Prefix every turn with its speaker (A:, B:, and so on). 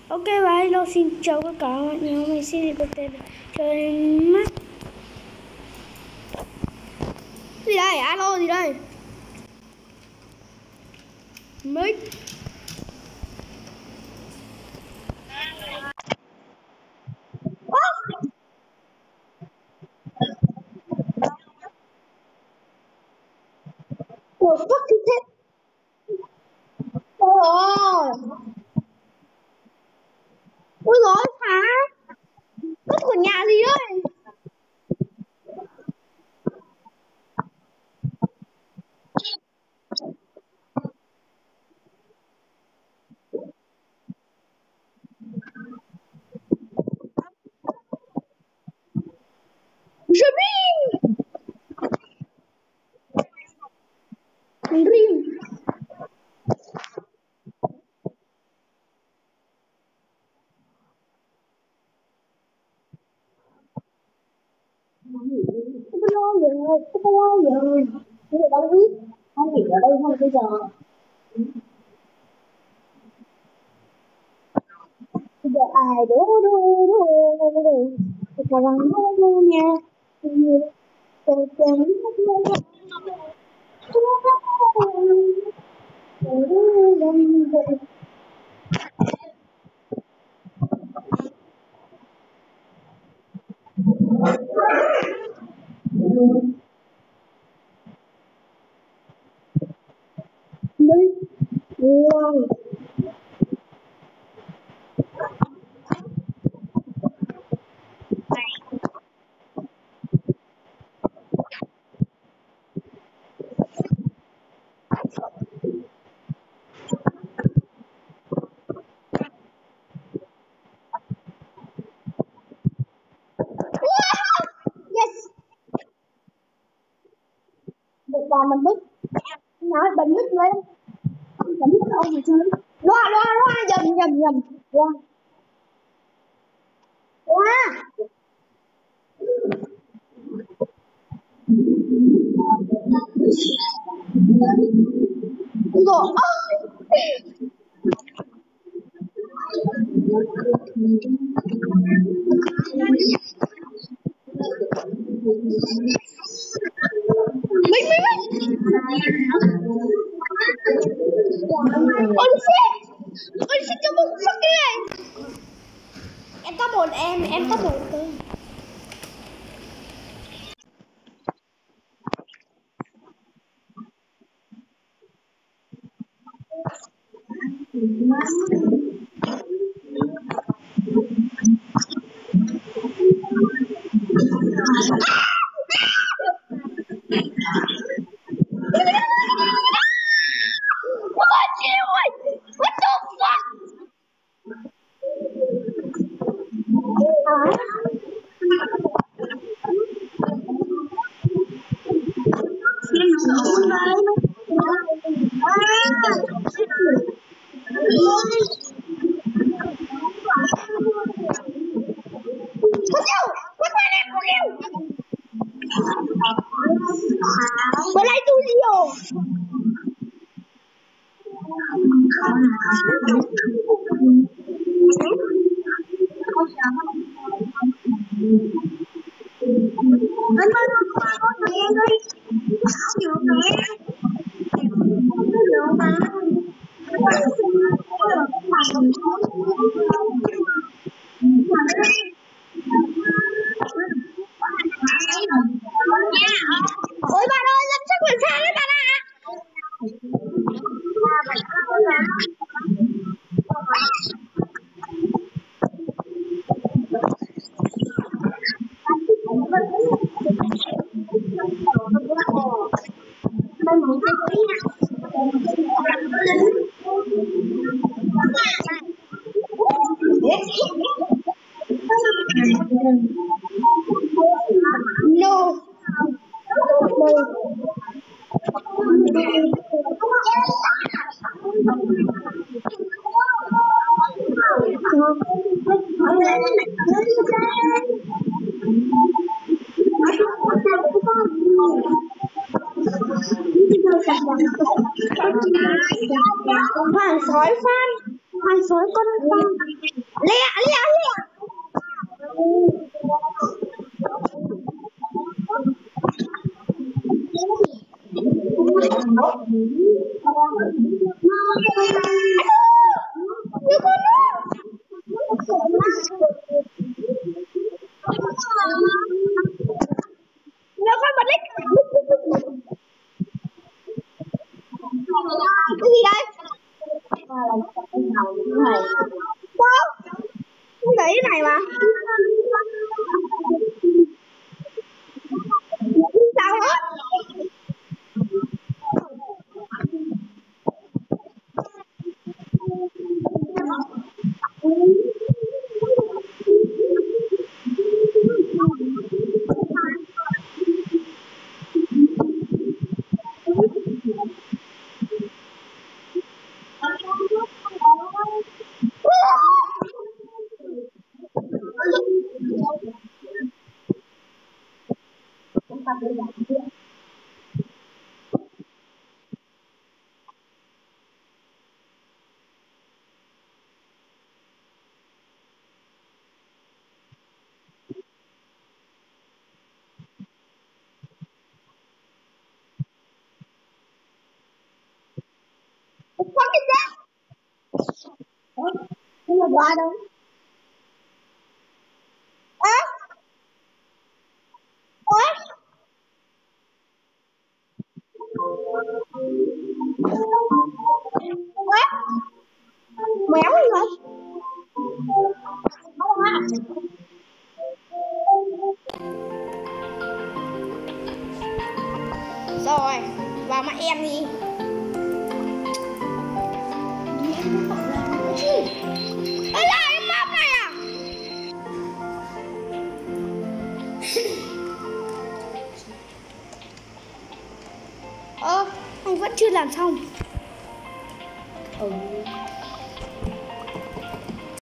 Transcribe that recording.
A: Ok và hello, xin chào tất cả mọi người. Hôm nay xin được tên chơi mắt gì đây, alo gì đây, mic. Ủa fuck thế. Ôi ôi rồi hả, mất của nhà gì đấy. Jimmy Dream. Không lo rồi, không lo rồi. Bây giờ đâu biết, không nghỉ ở đây thôi bây giờ. Bây giờ ai đố cho rằng đố nha. Được rồi mình biết nói bình mít lên, bình mít ông gì chơi loa dầm loa rồi ôi shit cho bụng fuck cái này. Em có một em có một cơ. Lại tôi nhiều. Ôi bạn ơi, lâm chắc mình sao đấy bạn ạ. No. Hoàng sói Phan. hai số con lẹ lẹ lẹ. Nó con bật lít. Cái gì đây? Đâu? Không thấy cái này mà. Sao hết? Con cái gì? Không là qua đâu. Ơ? Ủa? Ủa? Méo gì vậy? Rồi, vào mặt em đi. Ê là em mập này à? Anh vẫn chưa làm xong.